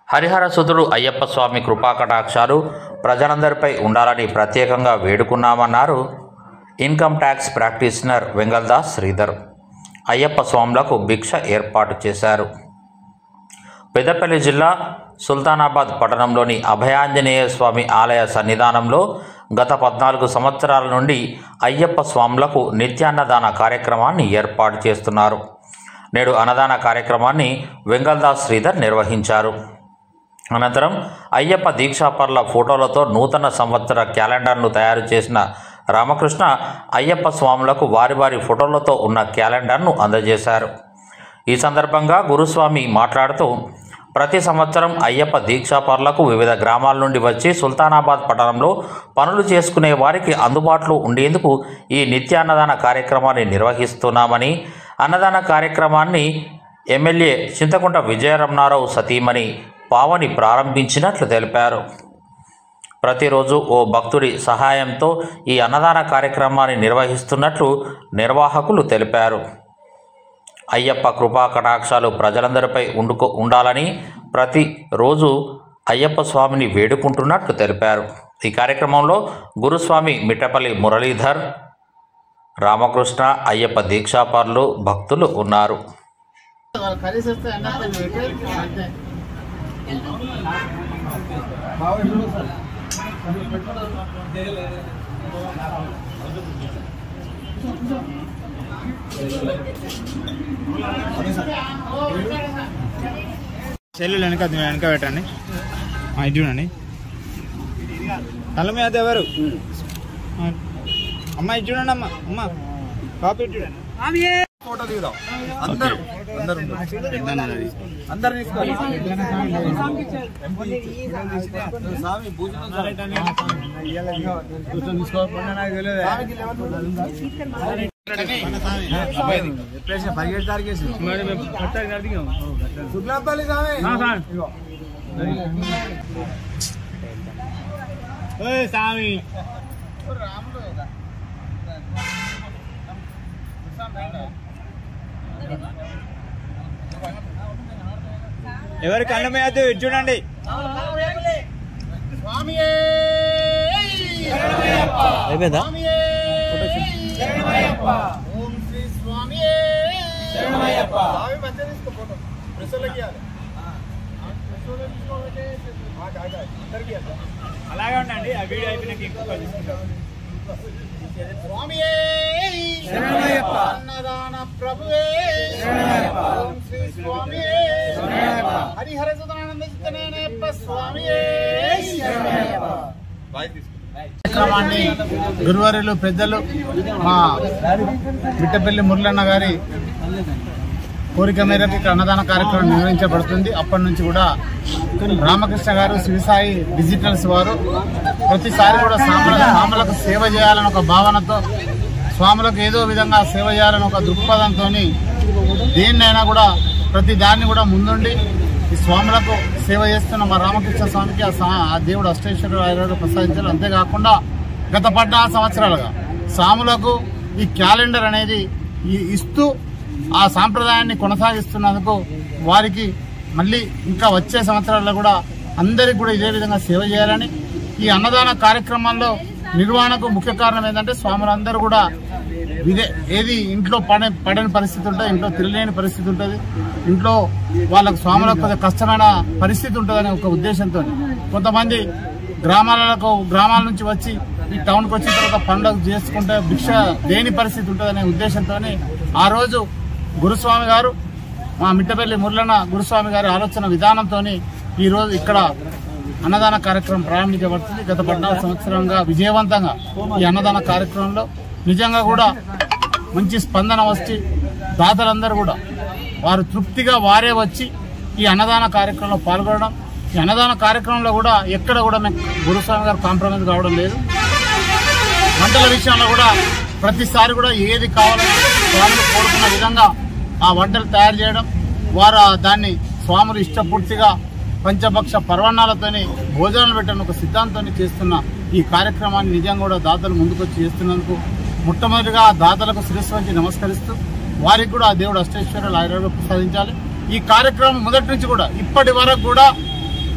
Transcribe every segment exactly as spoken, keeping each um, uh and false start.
హరిహర సుతుడు అయ్యప్ప స్వామి కృపాకటాక్షాలు ప్రజలందరిపై ఉండాలని ప్రత్యేకంగా వేడుకున్నామన్నారు income tax practitioner Vengaladas Sridhar. Ayyappa స్వాములకు భిక్ష ఏర్పాటు చేశారు. పెద్దపల్లి జిల్లా సుల్తానాబాద్ పట్టణంలోని అభయాంజనేయ స్వామి ఆలయ సన్నిధానంలో గత పద్నాలుగు సంవత్సరాల నుండి అయ్యప్ప స్వాములకు నిత్యాన్నదాన కార్యక్రమాన్ని ఏర్పాటు చేస్తున్నారు. నేడు అన్నదాన కార్యక్రమాన్ని వెంగళదాస్ శ్రీధర్ నిర్వహించారు. అనంతరం అయ్యప్ప దీక్షాపరుల ఫోటోలతో నూతన సంవత్సర క్యాలెండర్ను తయారు చేసిన రామకృష్ణ అయ్యప్ప స్వాములకు వారి వారి ఫోటోలతో ఉన్న క్యాలెండర్ను అందజేశారు. ఈ సందర్భంగా గురుస్వామి మాట్లాడుతూ, ప్రతి సంవత్సరం అయ్యప్ప దీక్షాపరులకు వివిధ గ్రామాల నుండి వచ్చి సుల్తానాబాద్ పట్టణంలో పనులు చేసుకునే వారికి అందుబాటులో ఉండేందుకు ఈ నిత్యాన్నదాన కార్యక్రమాన్ని నిర్వహిస్తున్నామని, అన్నదాన కార్యక్రమాన్ని ఎమ్మెల్యే చింతకుంట విజయరమణారావు సతీమణి పావని ప్రారంభించినట్లు తెలిపారు. ప్రతిరోజు ఓ భక్తుడి సహాయంతో ఈ అన్నదాన కార్యక్రమాన్ని నిర్వహిస్తున్నట్లు నిర్వాహకులు తెలిపారు. అయ్యప్ప కృపా కటాక్షాలు ప్రజలందరిపై ఉండుకో ఉండాలని ప్రతిరోజు అయ్యప్ప స్వామిని వేడుకుంటున్నట్లు తెలిపారు. ఈ కార్యక్రమంలో గురుస్వామి మిట్టపల్లి మురళీధర్, రామకృష్ణ, అయ్యప్ప దీక్షాపరులు, భక్తులు ఉన్నారు. సెల్లు వెనక వెనక పెట్టండి. ఇది చూడండి, తల మీద ఎవరు అమ్మ, ఇది చూడండి అమ్మ, అమ్మ కాపీ చూడండి. ఫోటో దిగుదాం అందరూ అందరూ అందరు తీసుకోవాలి. పదిహేడు తారీఖు శుక్లాపల్లి స్వామి ఎవరి కళ్ళు మీద చూడండి. అయిపోయిందా? అలాగే ఉండండి. ఆ వీడియో అయిపోయినాక ఎక్కువ స్వామియే అన్నదాన ప్రభువే శ్రీ స్వామియే హరిహర సుతానంద చిత్తనేనప్ప స్వామియే. కార్యక్రమాన్ని గురువారులు పెద్దలు మా మిట్టపల్లి మురళన్న గారి కోరిక మేరకు ఇక్కడ అన్నదాన కార్యక్రమం నిర్వహించబడుతుంది. అప్పటి నుంచి కూడా రామకృష్ణ గారు, శివసాయి డిజిటల్స్ వారు ప్రతిసారి కూడా స్వాముల స్వాములకు సేవ చేయాలని ఒక భావనతో, స్వాములకు ఏదో విధంగా సేవ చేయాలని ఒక దృక్పథంతో దేన్నైనా కూడా ప్రతి దాన్ని కూడా ముందుండి ఈ స్వాములకు సేవ చేస్తున్న మా రామకృష్ణ స్వామికి ఆ దేవుడు అష్టేశ్వరుడు ఆయుర్వేద ప్రసాదించారు. అంతేకాకుండా గత పద్నాలుగు సంవత్సరాలుగా స్వాములకు ఈ క్యాలెండర్ అనేది ఇస్తూ ఆ సాంప్రదాయాన్ని కొనసాగిస్తున్నందుకు వారికి మళ్ళీ ఇంకా వచ్చే సంవత్సరాల్లో కూడా అందరికి కూడా ఇదే విధంగా సేవ చేయాలని, ఈ అన్నదాన కార్యక్రమాల్లో నిర్వహణకు ముఖ్య కారణం ఏంటంటే స్వాములందరూ కూడా ఇదే ఏది ఇంట్లో పడే పడని పరిస్థితి ఉంటుంది, ఇంట్లో తిరగలేని పరిస్థితి ఉంటుంది, ఇంట్లో వాళ్ళకు స్వాములకు కొద్దిగా కష్టమైన పరిస్థితి ఉంటుందనే ఒక ఉద్దేశంతో కొంతమంది గ్రామాలకు గ్రామాల నుంచి వచ్చి ఈ టౌన్కి వచ్చిన తర్వాత పండుగ చేసుకుంటే భిక్ష దేని పరిస్థితి ఉంటుందనే ఉద్దేశంతో ఆ రోజు గురుస్వామి గారు, మా మిట్టపల్లి మురళన్న గురుస్వామి గారి ఆలోచన విధానంతో ఈరోజు ఇక్కడ అన్నదాన కార్యక్రమం ప్రారంభించబడుతుంది. గత పద్నాలుగు సంవత్సరంగా విజయవంతంగా ఈ అన్నదాన కార్యక్రమంలో నిజంగా కూడా మంచి స్పందన వచ్చి దాతలందరూ కూడా వారు తృప్తిగా వారే వచ్చి ఈ అన్నదాన కార్యక్రమంలో పాల్గొనడం, ఈ అన్నదాన కార్యక్రమంలో కూడా ఎక్కడ కూడా మేము గురుస్వామి గారు కాంప్రమైజ్ కావడం లేదు. వంటల విషయంలో కూడా ప్రతిసారి కూడా ఏది కావాలని స్వాములు కోరుకున్న విధంగా ఆ వంటలు తయారు చేయడం, వారు దాన్ని స్వాములు ఇష్టపూర్తిగా పంచభక్ష పర్వణాలతోని భోజనాలు పెట్టడం ఒక సిద్ధాంతాన్ని చేస్తున్న ఈ కార్యక్రమాన్ని నిజంగా కూడా దాతలు ముందుకొచ్చి చేస్తున్నందుకు మొట్టమొదటిగా దాతలకు శిరస్సు వంచి నమస్కరిస్తూ వారికి కూడా ఆ దేవుడు అష్టైశ్వర్యాలు ఆయుర్వేద ప్రసాదించాలి. ఈ కార్యక్రమం మొదటి నుంచి కూడా ఇప్పటి వరకు కూడా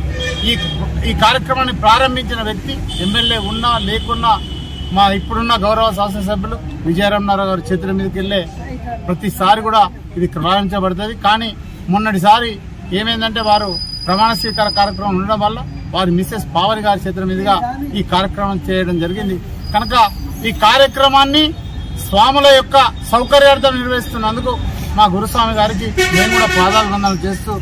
ఈ ఈ కార్యక్రమాన్ని ప్రారంభించిన వ్యక్తి ఎమ్మెల్యే ఉన్నా లేకున్నా మా ఇప్పుడున్న గౌరవ శాసనసభ్యులు విజయరామరావు గారి చేతుల మీదకి వెళ్ళే ప్రతిసారి కూడా ఇది ప్రారంభించబడుతుంది. కానీ మొన్నటిసారి ఏమైందంటే వారు ప్రమాణ స్వీకార కార్యక్రమం ఉండడం వల్ల వారి మిస్సెస్ పావని గారి చేతుల మీదుగా ఈ కార్యక్రమం చేయడం జరిగింది. కనుక ఈ కార్యక్రమాన్ని స్వాముల యొక్క సౌకర్యార్థం నిర్వహిస్తున్నందుకు మా గురుస్వామి గారికి మేము కూడా పాదాభివందనలు చేస్తూ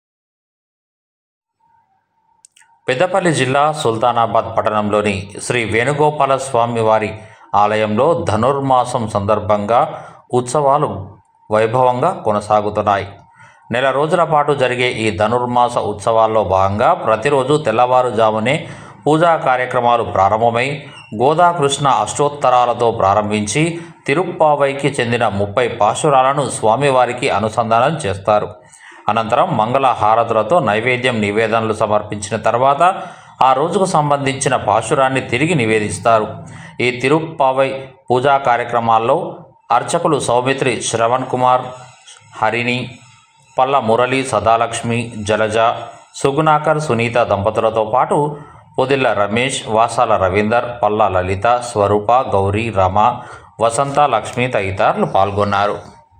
పెద్దపల్లి జిల్లా సుల్తానాబాద్ పట్టణంలోని శ్రీ వేణుగోపాల స్వామి వారి ఆలయంలో ధనుర్మాసం సందర్భంగా ఉత్సవాలు వైభవంగా కొనసాగుతున్నాయి. నెల రోజుల పాటు జరిగే ఈ ధనుర్మాస ఉత్సవాల్లో భాగంగా ప్రతిరోజు తెల్లవారుజామునే పూజా కార్యక్రమాలు ప్రారంభమై గోదాకృష్ణ అష్టోత్తరాలతో ప్రారంభించి తిరుప్పావైకి చెందిన ముప్పై పాశురాలను స్వామివారికి అనుసంధానం చేస్తారు. అనంతరం మంగళ హారతులతో నైవేద్యం నివేదనలు సమర్పించిన తర్వాత ఆ రోజుకు సంబంధించిన పాశురాన్ని తిరిగి నివేదిస్తారు. ఈ తిరుప్పావై పూజా కార్యక్రమాల్లో అర్చకులు సౌమిత్రి శ్రవణ్ కుమార్, హరిణి, పల్ల మురళి, సదాలక్ష్మి, జలజ, సుగుణాకర్, సునీత దంపతులతో పాటు పొదిల్ల రమేష్, వాసాల రవీందర్, పల్ల లలిత, స్వరూప, గౌరీ, రమ, వసంత, లక్ష్మి తదితరులు పాల్గొన్నారు.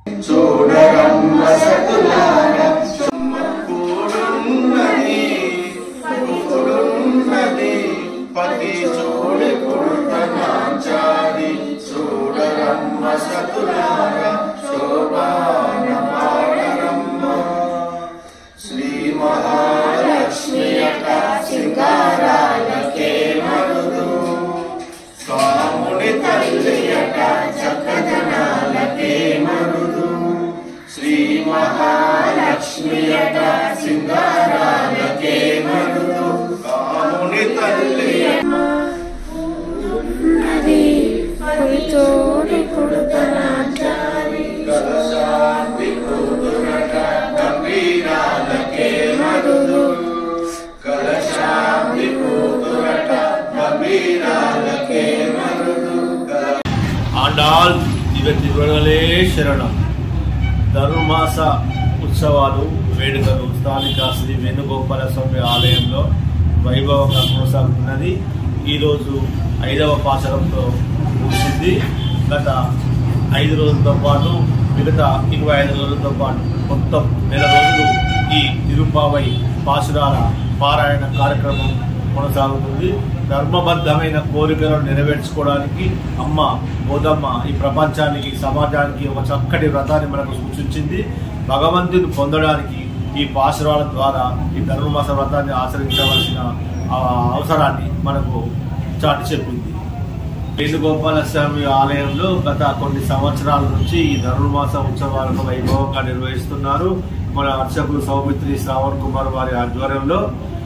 ఆండాల్ దిగతివగలే శరణం. ధనుర్మాస ఉత్సవాలు వేడుకలు స్థానిక శ్రీ వేణుగోపాల స్వామి ఆలయంలో వైభవంగా కొనసాగుతున్నది. ఈరోజు ఐదవ పాశరంతో ముగిసింది. గత ఐదు రోజులతో పాటు మిగతా ఇరవై ఐదు రోజులతో పాటు మొత్తం నెల రోజులు ఈ తిరుప్పావై పాశురాల పారాయణ కార్యక్రమం కొనసాగుతుంది. ధర్మబద్ధమైన కోరికలను నెరవేర్చుకోవడానికి అమ్మ గోదమ్మ ఈ ప్రపంచానికి సమాజానికి ఒక చక్కటి వ్రతాన్ని మనకు సూచించింది. భగవంతుని పొందడానికి ఈ పాశురాల ద్వారా ఈ ధనుర్మాస వ్రతాన్ని ఆచరించవలసిన అవసరాన్ని మనకు చాటి చెప్పింది. వేణుగోపాల స్వామి ఆలయంలో గత కొన్ని సంవత్సరాల నుంచి ఈ ధనుర్మాస ఉత్సవాలను వైభవంగా నిర్వహిస్తున్నారు. మన అర్చకులు సౌమిత్రి శ్రావణ్ కుమార్ వారి ఆధ్వర్యంలో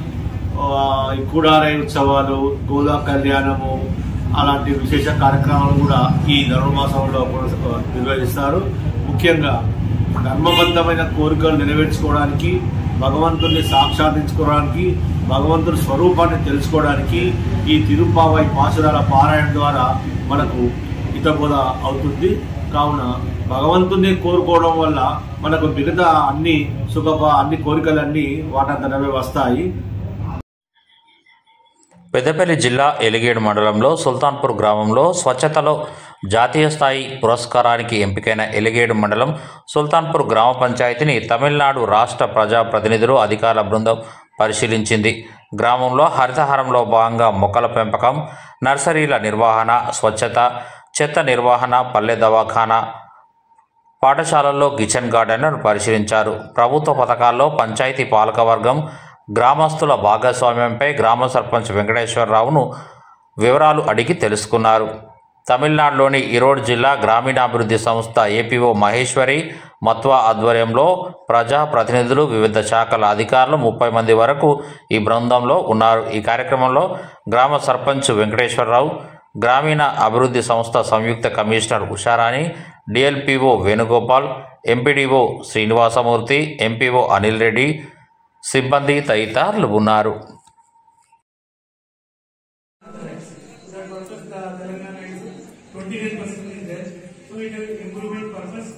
కూడారై ఉత్సవాలు, గోదా కళ్యాణము అలాంటి విశేష కార్యక్రమాలు కూడా ఈ ధనుర్మాసంలో నిర్వహిస్తారు. ముఖ్యంగా ధర్మబద్ధమైన కోరికలు నెరవేర్చుకోవడానికి, భగవంతుడిని సాక్షాత్కరించుకోవడానికి, భగవంతుడి స్వరూపాన్ని తెలుసుకోవడానికి ఈ తిరుప్పావై పాశురాల పారాయణ ద్వారా మనకు హితబోధ అవుతుంది. కావున భగవంతుడిని కోరుకోవడం వల్ల మనకు మిగతా అన్ని సుఖ అన్ని కోరికలన్నీ వాటంతటవే వస్తాయి. పెద్దపల్లి జిల్లా ఎలిగేడు మండలంలో సుల్తాన్పూర్ గ్రామంలో స్వచ్ఛతలో జాతీయ స్థాయి పురస్కారానికి ఎంపికైన ఎలిగేడు మండలం సుల్తాన్పూర్ గ్రామ పంచాయతీని తమిళనాడు రాష్ట్ర ప్రజాప్రతినిధులు అధికారుల బృందం పరిశీలించింది. గ్రామంలో హరితహారంలో భాగంగా మొక్కల పెంపకం, నర్సరీల నిర్వహణ, స్వచ్ఛత, చెత్త నిర్వహణ, పల్లె దవాఖానా, పాఠశాలల్లో కిచెన్ గార్డెన్ను పరిశీలించారు. ప్రభుత్వ పథకాల్లో పంచాయతీ పాలకవర్గం గ్రామస్తుల భాగస్వామ్యంపై గ్రామ సర్పంచ్ వెంకటేశ్వరరావును వివరాలు అడిగి తెలుసుకున్నారు. తమిళనాడులోని ఈరోడ్ జిల్లా గ్రామీణాభివృద్ధి సంస్థ ఏపీఓ మహేశ్వరి మత్వా ఆధ్వర్యంలో ప్రజా ప్రతినిధులు, వివిధ శాఖల అధికారులు ముప్పై మంది వరకు ఈ బృందంలో ఉన్నారు. ఈ కార్యక్రమంలో గ్రామ సర్పంచ్ వెంకటేశ్వరరావు, గ్రామీణ అభివృద్ధి సంస్థ సంయుక్త commissioner Usharani, DLPO Venugopal, MPDO Srinivasamurthy, MPO Anil Reddy, సిబ్బంది తదితరులు ఉన్నారు.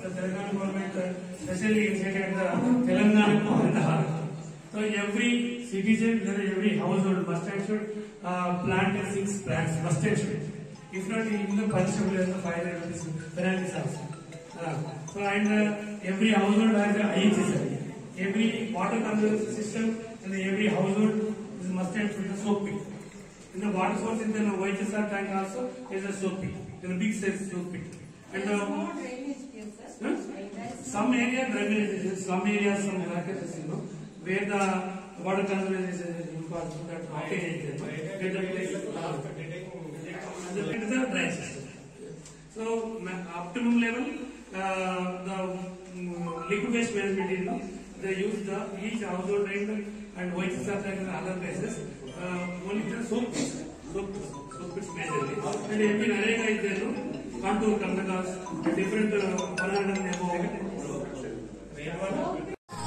Especially in the Telangana and Bihar. So every citizen, then every household must and should uh, plant six plants, must and should. If not, in the punishable as the five hundred rupees penalty also. Uh, so and uh, every household has a I H S I. Every water conservation system and every household is must and should a soak pit. In the water source in the Y H S R tank also is a soak pit. In a big size soak pit. And uh, huh? some area drainage, some areas, some areas, you know, where the water conservation is important. That okay, get the place. It is a dry system. So, optimum level, uh, the um, liquid waste management, you know, they use the each household drain and Y H S R tank and other places. Uh, only the soap pits, soap pits, soap pits majorly. And every Narega is there, no? Contour Karnakas, different uh,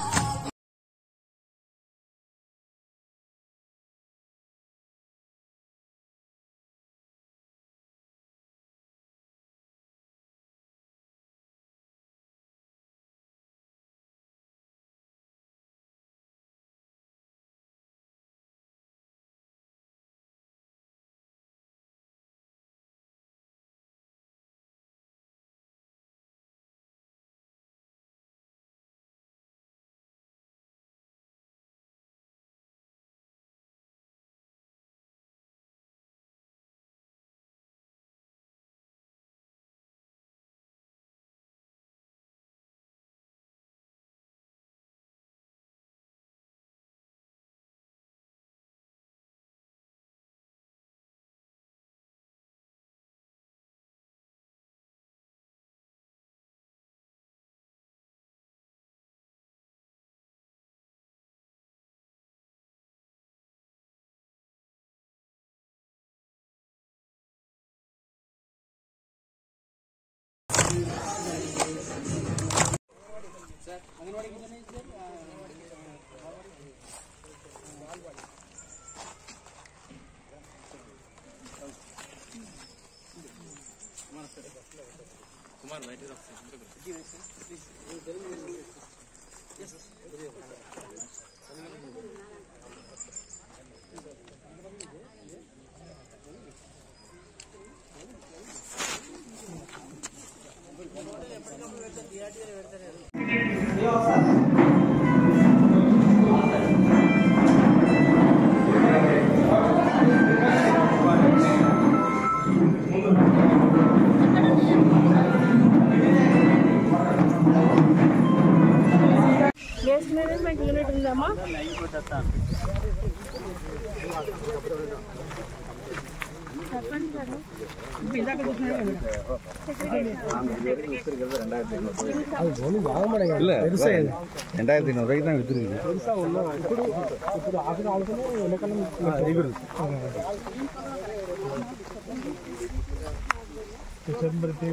Kumar, right is waste management unit ఉందమ్మా. ரெண்டாயிரத்தி ஐநூறு ரூபாய்க்கு தான் வித்துருக்கு.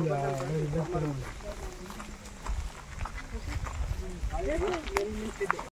ఇప్పుడు